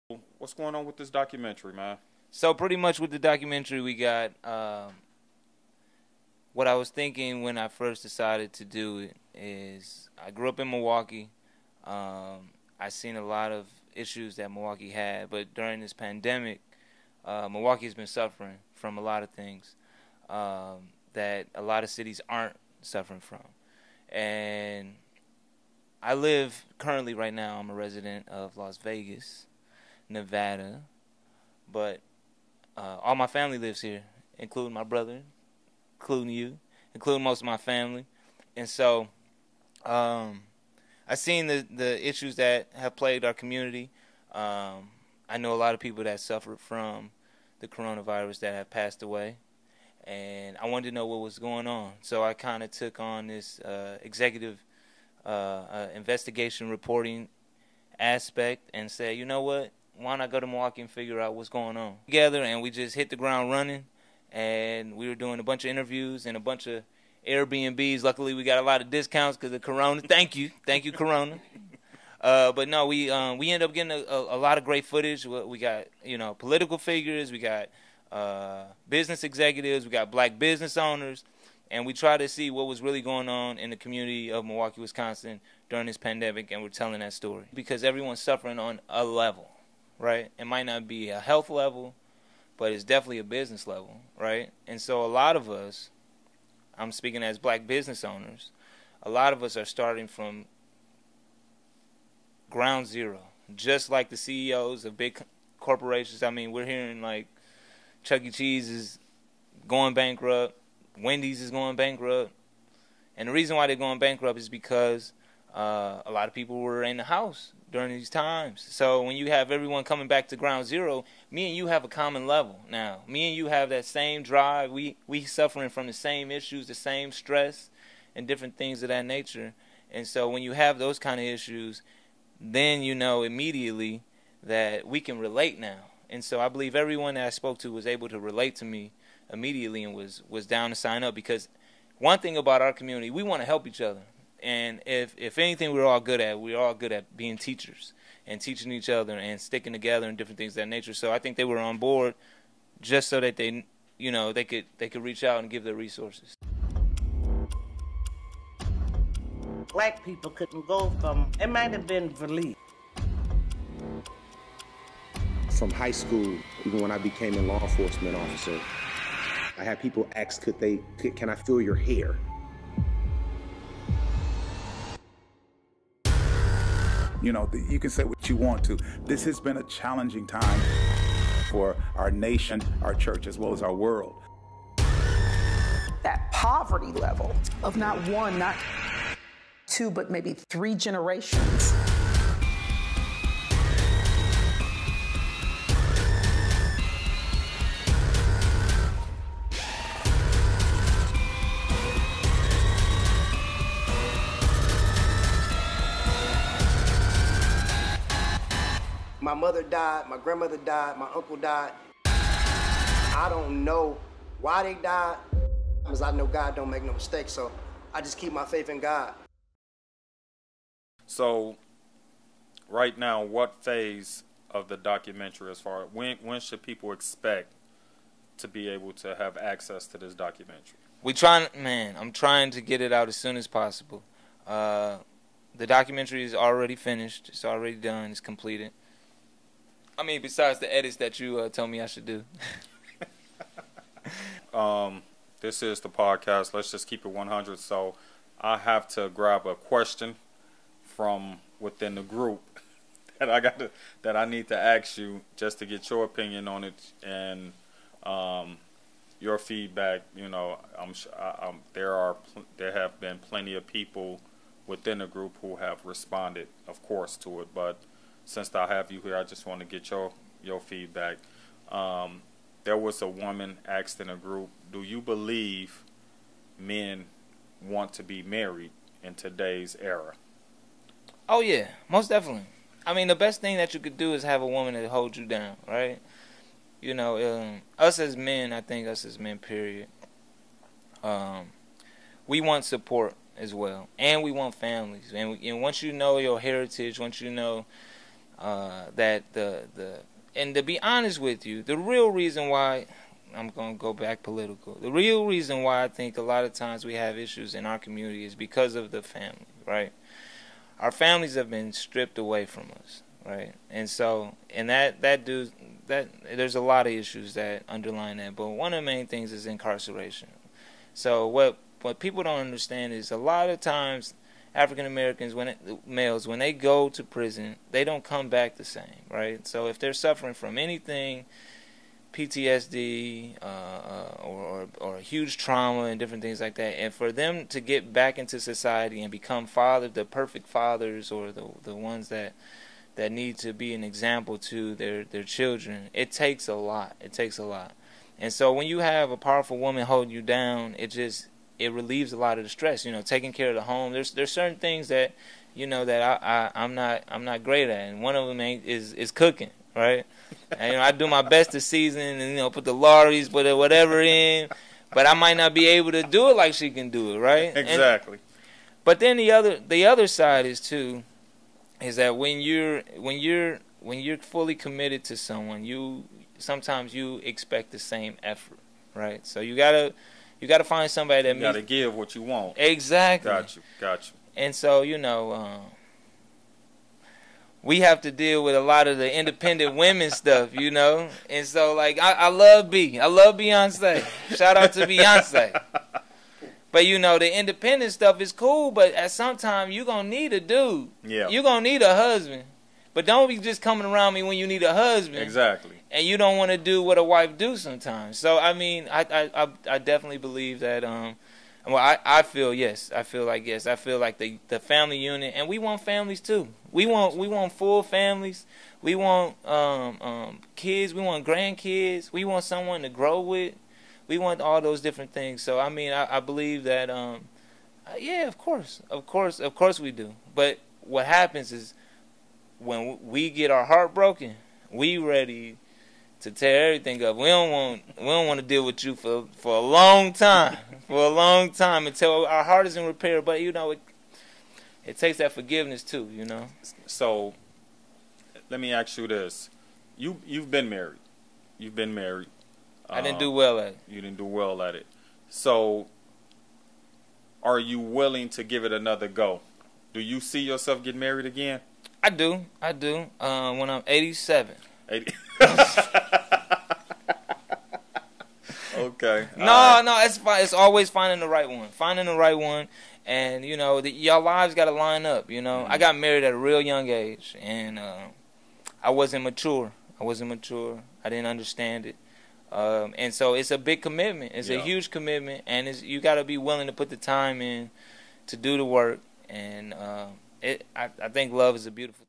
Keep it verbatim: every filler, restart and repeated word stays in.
What's going on with this documentary, man? So pretty much with the documentary, we got um, what I was thinking when I first decided to do it is I grew up in Milwaukee. Um, I seen a lot of issues that Milwaukee had, but during this pandemic, uh, Milwaukee has been suffering from a lot of things um, that a lot of cities aren't suffering from. And I live currently right now, I'm a resident of Las Vegas, Nevada, but uh, all my family lives here, including my brother, including you, including most of my family. And so um, I've seen the, the issues that have plagued our community. Um, I know a lot of people that suffered from the coronavirus that have passed away, and I wanted to know what was going on. So I kind of took on this uh, executive uh, uh, investigation reporting aspect and said, you know what, why not go to Milwaukee and figure out what's going on together? And we just hit the ground running, and we were doing a bunch of interviews and a bunch of Airbnbs. Luckily, we got a lot of discounts because of Corona. Thank you. Thank you, Corona. Uh, but no, we um, we ended up getting a, a, a lot of great footage. We got, you know, political figures. We got uh, business executives. We got black business owners. And we tried to see what was really going on in the community of Milwaukee, Wisconsin during this pandemic, and we're telling that story. Because everyone's suffering on a level, right? It might not be a health level, but it's definitely a business level, right? And so a lot of us, I'm speaking as black business owners, a lot of us are starting from ground zero, just like the C E Os of big corporations. I mean, we're hearing like Chuck E. Cheese is going bankrupt, Wendy's is going bankrupt, and the reason why they're going bankrupt is because uh, a lot of people were in the house during these times. So when you have everyone coming back to ground zero, me and you have a common level now. Me and you have that same drive. We we suffering from the same issues, the same stress, and different things of that nature. And so when you have those kind of issues, then you know immediately that we can relate now. And so I believe everyone that I spoke to was able to relate to me immediately and was, was down to sign up, because one thing about our community, we want to help each other. And if, if anything we're all good at, we're all good at being teachers and teaching each other and sticking together and different things of that nature. So I think they were on board just so that they, you know, they could, they could reach out and give their resources. Black people couldn't go from, it might have been Valise. From high school, even when I became a law enforcement officer, I had people ask, could they, could, can I feel your hair? You know, you can say what you want to. This has been a challenging time for our nation, our church, as well as our world. That poverty level of not one, not two, but maybe three generations. My mother died, my grandmother died, my uncle died. I don't know why they died, because I know God don't make no mistakes, so I just keep my faith in God. So, right now, what phase of the documentary, as far when when should people expect to be able to have access to this documentary? We trying, man. I'm trying to get it out as soon as possible. Uh, the documentary is already finished. It's already done. It's completed. I mean, besides the edits that you uh, told me I should do. um, this is the podcast. Let's just keep it one hundred. So, I have to grab a question from within the group that I got to, that I need to ask you just to get your opinion on it and um, your feedback. You know, I'm, I, I'm there are there have been plenty of people within the group who have responded, of course, to it. But since I have you here, I just want to get your your feedback. Um, there was a woman asked in a group, "Do you believe men want to be married in today's era?" Oh, yeah, most definitely. I mean, the best thing that you could do is have a woman that holds you down, right? You know, um, us as men, I think us as men, period, um, we want support as well. And we want families. And, we, and once you know your heritage, once you know uh, that the the and to be honest with you, the real reason why I'm gonna go back political. The real reason why I think a lot of times we have issues in our community is because of the family, right? Our families have been stripped away from us, right? And so, and that that do that there's a lot of issues that underline that, but one of the main things is incarceration. So what what people don't understand is a lot of times African Americans, when it, males, when they go to prison, they don't come back the same, right? So if they're suffering from anything, P T S D uh, uh, or, or or huge trauma and different things like that, and for them to get back into society and become father, the perfect fathers, or the the ones that that need to be an example to their their children, it takes a lot. It takes a lot. And so when you have a powerful woman holding you down, it just it relieves a lot of the stress. You know, taking care of the home. There's there's certain things that you know that I, I I'm not I'm not great at, and one of them ain't, is is cooking, right? And, you know, I do my best to season and you know put the lorries, put whatever in, but I might not be able to do it like she can do it, right? Exactly. And, but then the other the other side is too, is that when you're when you're when you're fully committed to someone, you sometimes you expect the same effort, right? So you gotta you gotta find somebody that you gotta give what you want. Exactly. Got you. Got you. And so you know. Um, we have to deal with a lot of the independent women stuff, you know? And so, like, I, I love B. I love Beyonce. Shout out to Beyonce. But, you know, the independent stuff is cool, but at some time, you're going to need a dude. Yeah. You're going to need a husband. But don't be just coming around me when you need a husband. Exactly. And you don't want to do what a wife do sometimes. So, I mean, I I, I, I definitely believe that... um. Well, I, I feel yes. I feel like yes. I feel like the the family unit, and we want families too. We want we want full families. We want um um kids. We want grandkids. We want someone to grow with. We want all those different things. So I mean, I, I believe that um uh, yeah, of course, of course, of course we do. But what happens is when we get our heart broken, we ready to tear everything up. We don't want we don't want to deal with you for for a long time, for a long time until our heart is in repair. But you know, it it takes that forgiveness too. You know. So, let me ask you this: you you've been married, you've been married. I didn't um, do well at it. You didn't do well at it. So, are you willing to give it another go? Do you see yourself getting married again? I do. I do. Um, when I'm eighty-seven. eighty Okay. No, right. no, it's fine. It's always finding the right one. Finding the right one, and you know, the, y'all lives got to line up. You know, mm-hmm. I got married at a real young age, and uh, I wasn't mature. I wasn't mature. I didn't understand it, um, and so it's a big commitment. It's yeah. a huge commitment, and it's, you got to be willing to put the time in to do the work. And uh, it, I, I think love is a beautiful thing.